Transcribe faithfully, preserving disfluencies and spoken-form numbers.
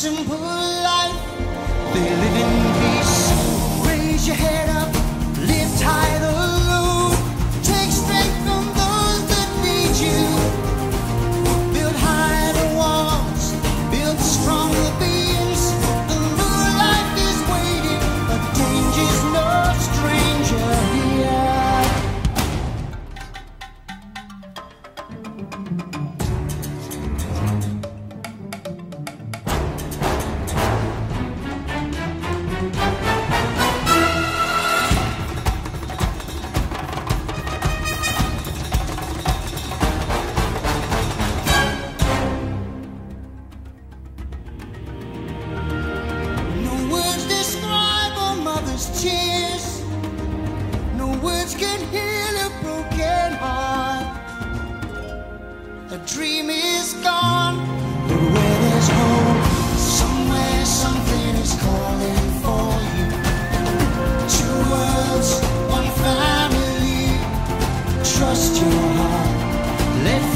simple life. They live in peace. Raise your head up, lift high the load. Take strength from those that need you. Build high the walls, build strong the beams. The new life is waiting, but danger's no stranger here. Tears, no words can heal a broken heart. A dream is gone, but where there's hope, somewhere something is calling for you. Two worlds, one family. Trust your heart, let